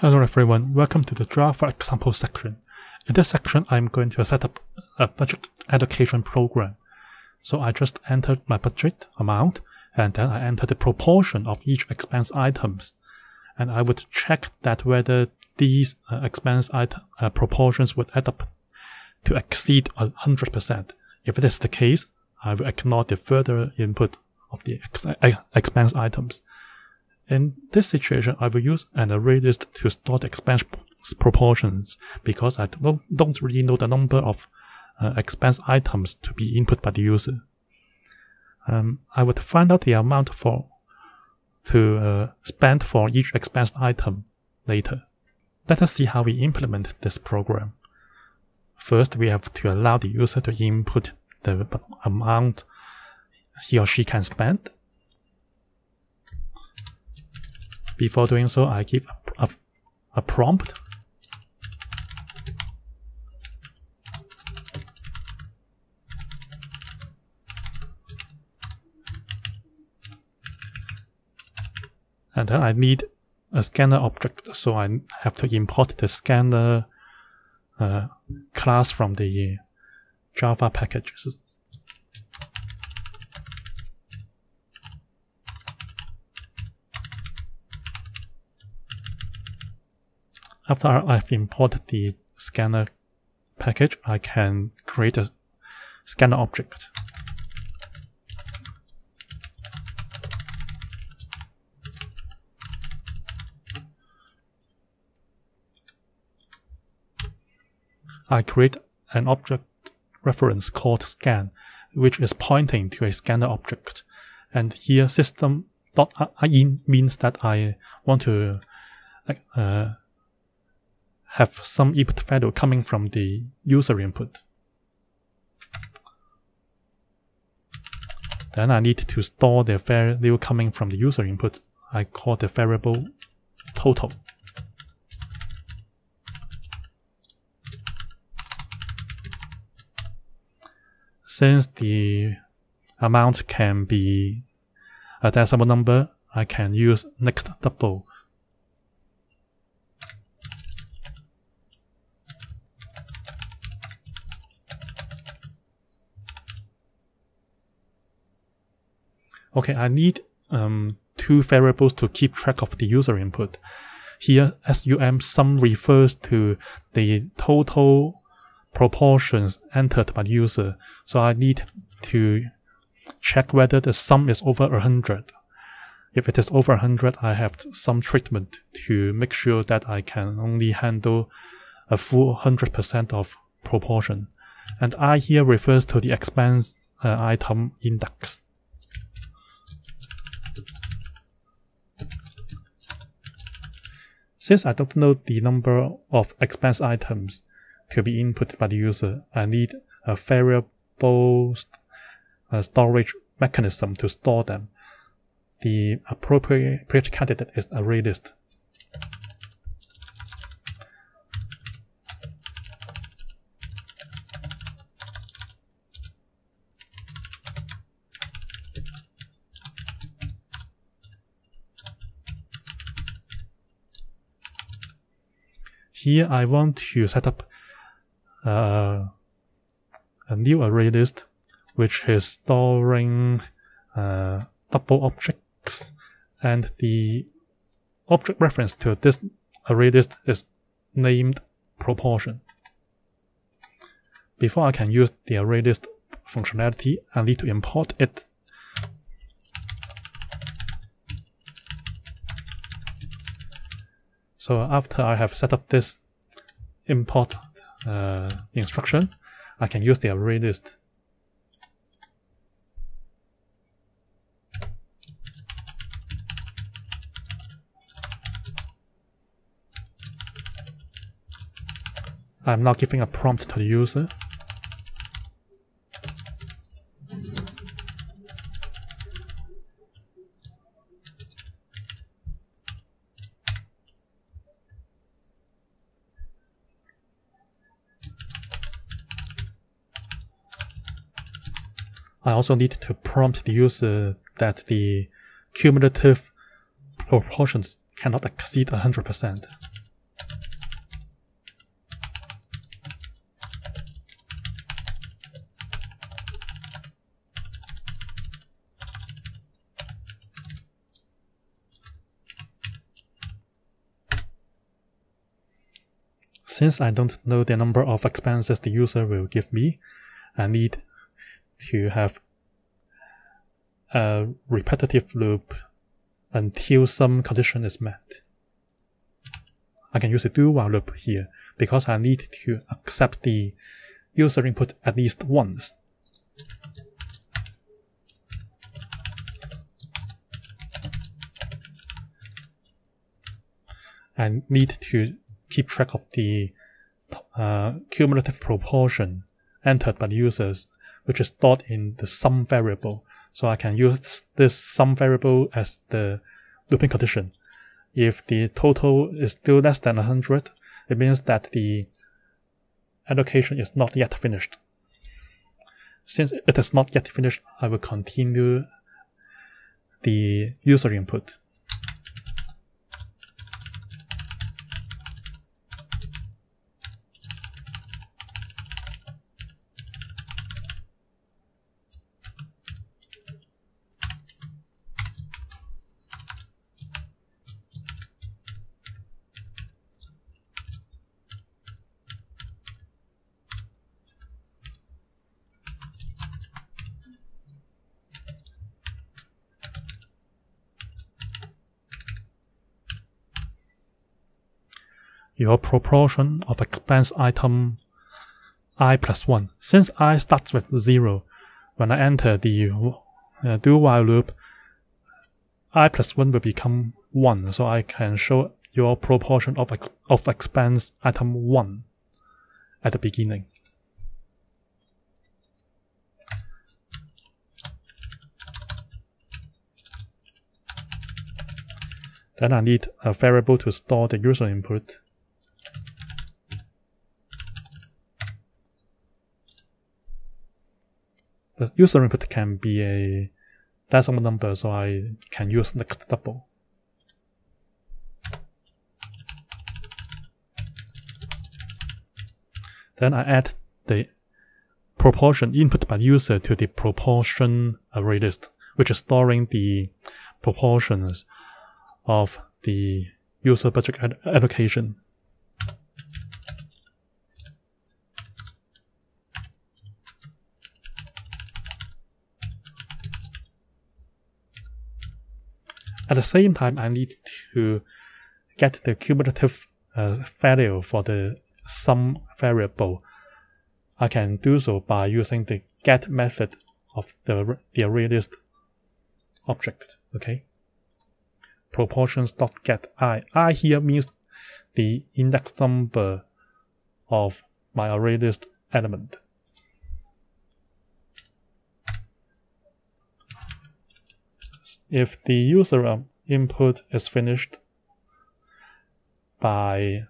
Hello everyone, welcome to the Java example section. In this section, I'm going to set up a budget allocation program. So I just entered my budget amount, and then I enter the proportion of each expense items. And I would check that whether these expense proportions would add up to exceed 100%. If it is the case, I will ignore the further input of the expense items. In this situation, I will use an ArrayList to store the expense proportions because I don't really know the number of expense items to be input by the user. I would find out the amount to spend for each expense item later. Let us see how we implement this program. First, we have to allow the user to input the amount he or she can spend. Before doing so, I give a prompt. And then I need a scanner object, so I have to import the scanner class from the Java packages. After I've imported the scanner package, I can create a scanner object. I create an object reference called scan, which is pointing to a scanner object. And here system.in means that I want to have some input value coming from the user input. Then I need to store the value coming from the user input. I call the variable total. Since the amount can be a decimal number, I can use next double. Okay, I need two variables to keep track of the user input. Here, sum refers to the total proportions entered by the user. So I need to check whether the sum is over 100. If it is over 100, I have some treatment to make sure that I can only handle a full 100% of proportion. And I here refers to the expense item index. Since I don't know the number of expense items to be input by the user, I need a variable storage mechanism to store them. The appropriate candidate is ArrayList. Here I want to set up a new ArrayList, which is storing double objects, and the object reference to this ArrayList is named proportion. Before I can use the ArrayList functionality, I need to import it. So after I have set up this import instruction, I can use the ArrayList. I'm now giving a prompt to the user. I also need to prompt the user that the cumulative proportions cannot exceed 100%. Since I don't know the number of expenses the user will give me, I need to have a repetitive loop until some condition is met. I can use a do-while loop here because I need to accept the user input at least once. I need to keep track of the cumulative proportion entered by the users, which is stored in the sum variable. So I can use this sum variable as the looping condition. If the total is still less than 100, it means that the allocation is not yet finished. Since it is not yet finished, I will continue the user input. Your proportion of expense item I plus 1. Since I starts with 0, when I enter the do-while loop, I plus 1 will become 1, so I can show your proportion of expense item 1 at the beginning. Then I need a variable to store the user input. The user input can be a decimal number, so I can use next double. Then I add the proportion input by user to the proportion array list, which is storing the proportions of the user budget allocation. At the same time, I need to get the cumulative value for the sum variable. I can do so by using the get method of the ArrayList object. Okay. Proportions.get I. I here means the index number of my ArrayList element. If the user input is finished by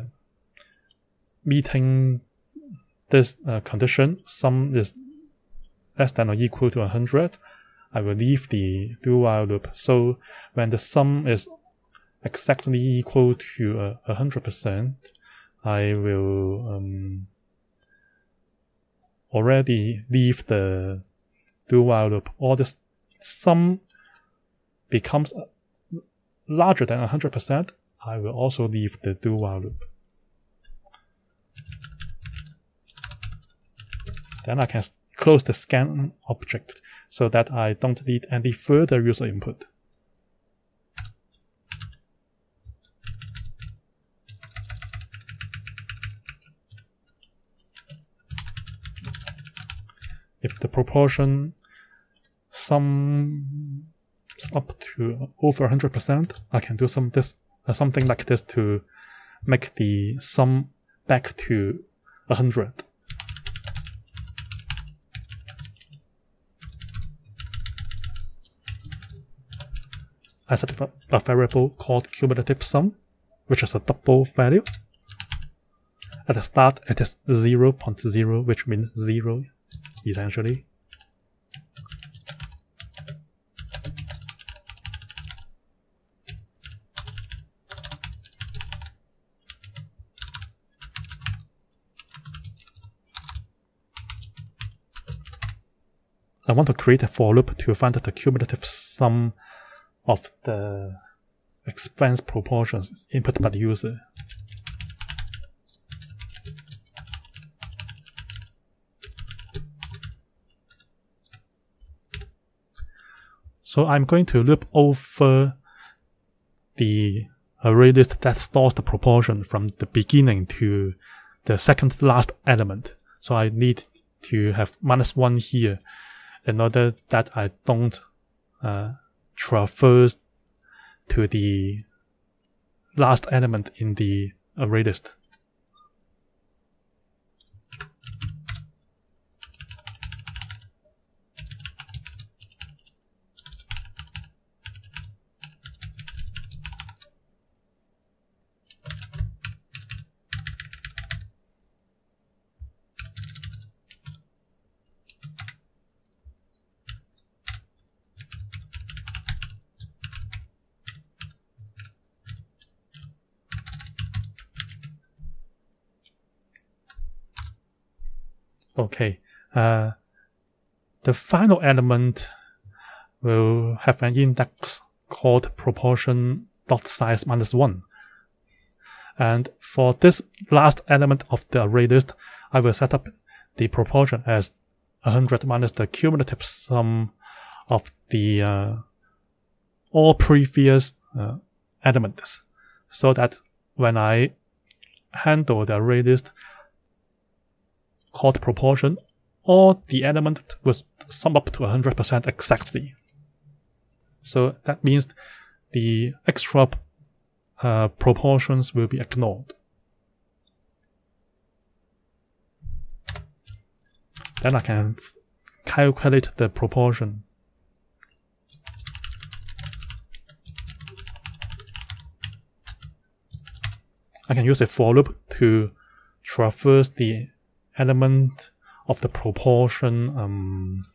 meeting this condition, sum is less than or equal to 100, I will leave the do-while loop. So when the sum is exactly equal to 100%, I will already leave the do-while loop. Or the sum becomes larger than 100%, I will also leave the do-while loop. Then I can close the scan object so that I don't need any further user input. If the proportion sums up to over 100%, I can do something like this to make the sum back to 100. I set up a variable called cumulative sum, which is a double value. At the start, it is 0.0, which means 0, essentially. I want to create a for loop to find the cumulative sum of the expense proportions input by the user. So I'm going to loop over the ArrayList that stores the proportion from the beginning to the second last element. So I need to have -1 here in order that I don't traverse to the last element in the ArrayList. Okay, the final element will have an index called proportion.size -1. And for this last element of the ArrayList, I will set up the proportion as 100 minus the cumulative sum of the all previous elements, so that when I handle the ArrayList called proportion, all the elements will sum up to 100% exactly. So that means the extra proportions will be ignored. Then I can calculate the proportion. I can use a for loop to traverse the element of the proportion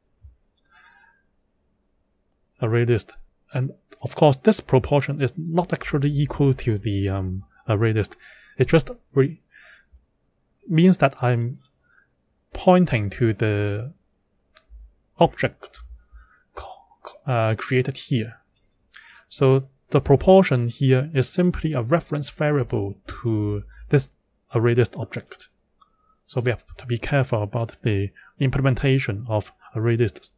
ArrayList. And of course, this proportion is not actually equal to the ArrayList. It just means that I'm pointing to the object created here. So the proportion here is simply a reference variable to this ArrayList object. So we have to be careful about the implementation of ArrayList.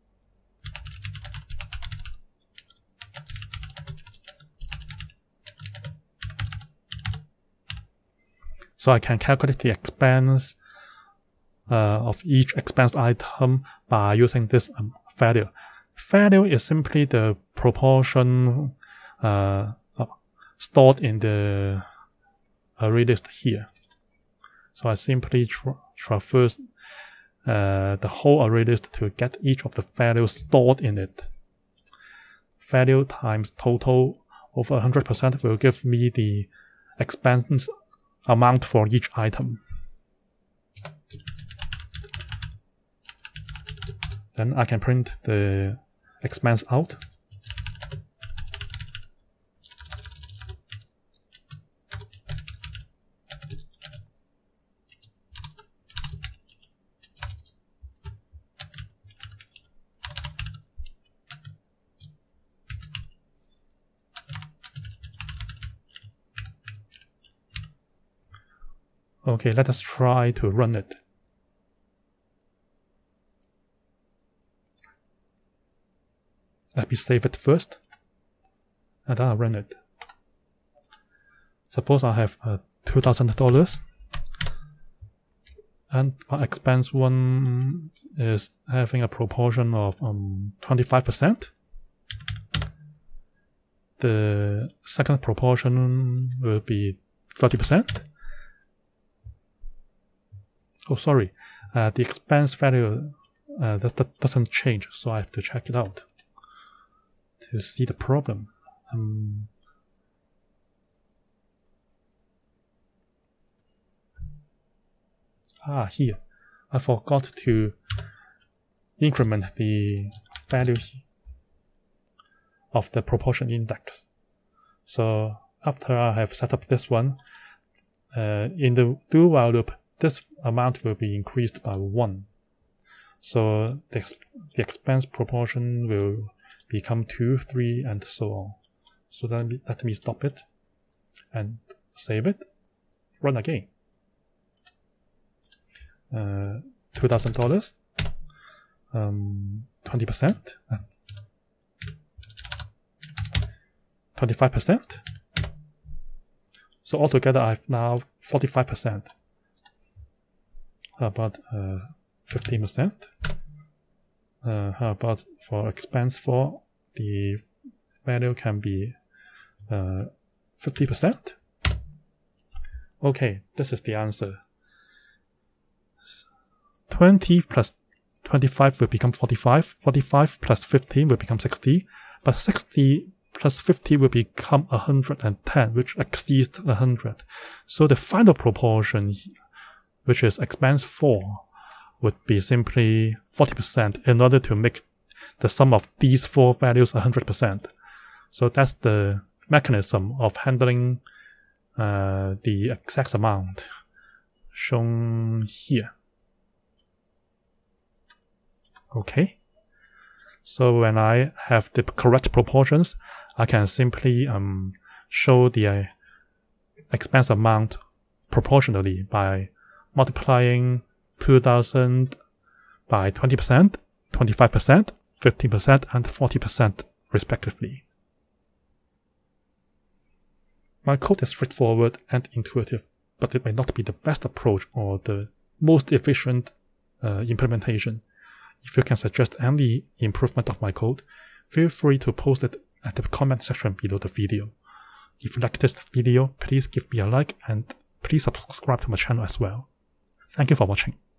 So I can calculate the expense of each expense item by using this value. Value is simply the proportion stored in the ArrayList here. So I simply traverse the whole ArrayList to get each of the values stored in it. Value times total over 100% will give me the expense amount for each item. Then I can print the expense out. Okay, let us try to run it. Let me save it first, and then I'll run it. Suppose I have $2,000, and my expense one is having a proportion of 25%. The second proportion will be 30%. Oh, sorry, the expense value that doesn't change, so I have to check it out to see the problem. Here, I forgot to increment the value of the proportion index. So after I have set up this one, in the do while loop, this amount will be increased by 1. So the expense proportion will become 2, 3, and so on. So then let me stop it and save it. Run again. $2,000, 20%, 25%. So altogether, I have now 45%. How about 15%? How about for expense 4, the value can be 50%? Okay, this is the answer. 20 plus 25 will become 45. 45 plus 15 will become 60. But 60 plus 50 will become 110, which exceeds 100. So the final proportion, which is expense 4, would be simply 40% in order to make the sum of these 4 values 100%. So that's the mechanism of handling the exact amount shown here. Okay. So when I have the correct proportions, I can simply show the expense amount proportionally by multiplying 2000 by 20%, 25%, 15%, and 40% respectively. My code is straightforward and intuitive, but it may not be the best approach or the most efficient implementation. If you can suggest any improvement of my code, feel free to post it at the comment section below the video. If you like this video, please give me a like and please subscribe to my channel as well. Thank you for watching.